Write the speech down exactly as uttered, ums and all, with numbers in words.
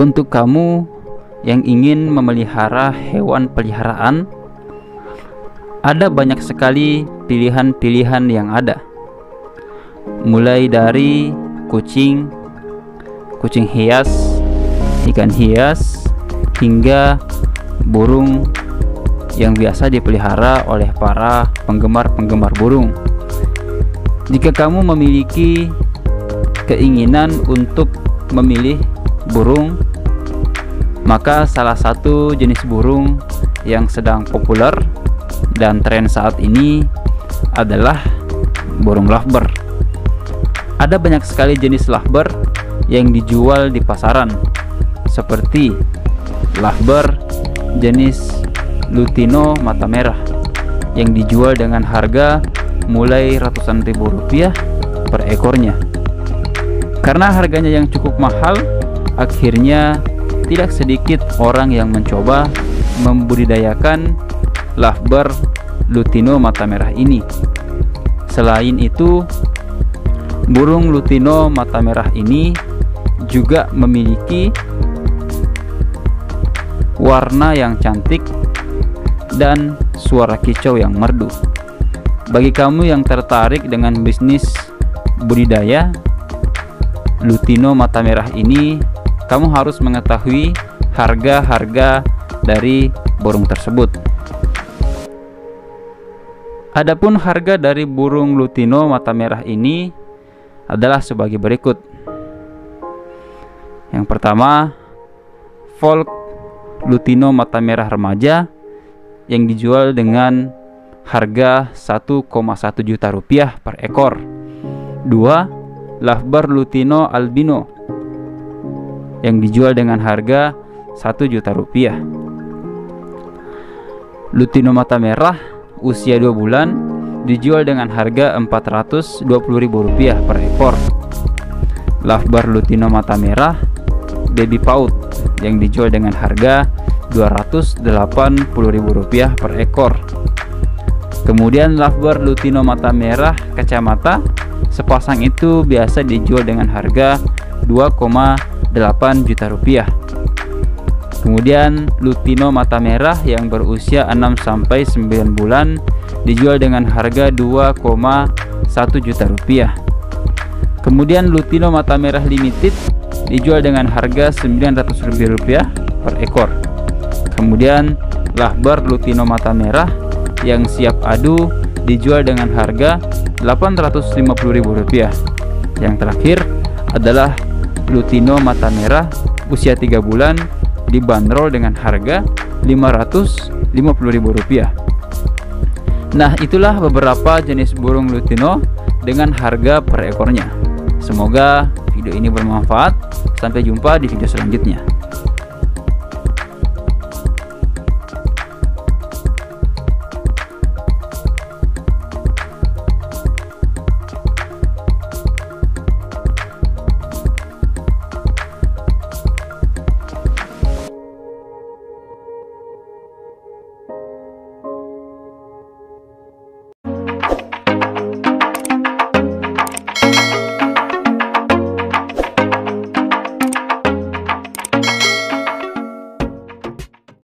Untuk kamu yang ingin memelihara hewan peliharaan, ada banyak sekali pilihan-pilihan yang ada. Mulai dari kucing, kucing hias, ikan hias, hingga burung yang biasa dipelihara oleh para penggemar-penggemar burung. Jika kamu memiliki keinginan untuk memilih burung, maka salah satu jenis burung yang sedang populer dan tren saat ini adalah burung lovebird. Ada banyak sekali jenis lovebird yang dijual di pasaran, seperti lovebird jenis lutino mata merah yang dijual dengan harga mulai ratusan ribu rupiah per ekornya. Karena harganya yang cukup mahal, akhirnya tidak sedikit orang yang mencoba membudidayakan lovebird lutino mata merah ini. Selain itu, burung lutino mata merah ini juga memiliki warna yang cantik dan suara kicau yang merdu. Bagi kamu yang tertarik dengan bisnis budidaya lutino mata merah ini, kamu harus mengetahui harga-harga dari burung tersebut. Adapun harga dari burung lutino mata merah ini adalah sebagai berikut. Yang pertama, Volk lutino mata merah remaja yang dijual dengan harga satu koma satu juta rupiah per ekor. Dua, lovebird lutino albino yang dijual dengan harga satu juta rupiah. Lutino mata merah usia dua bulan dijual dengan harga empat ratus dua puluh ribu rupiah per ekor. Lovebird lutino mata merah baby paut yang dijual dengan harga dua ratus delapan puluh ribu rupiah per ekor. Kemudian lovebird lutino mata merah kacamata sepasang itu biasa dijual dengan harga dua koma delapan juta rupiah. Kemudian lutino mata merah yang berusia enam sampai sembilan bulan dijual dengan harga dua koma satu juta rupiah. Kemudian lutino mata merah limited dijual dengan harga sembilan ratus ribu rupiah per ekor. Kemudian lovebird lutino mata merah yang siap adu dijual dengan harga delapan ratus lima puluh ribu rupiah. Yang terakhir adalah lutino mata merah usia tiga bulan dibanderol dengan harga lima ratus lima puluh ribu rupiah. Nah, itulah beberapa jenis burung lutino dengan harga per ekornya. Semoga video ini bermanfaat. Sampai jumpa di video selanjutnya.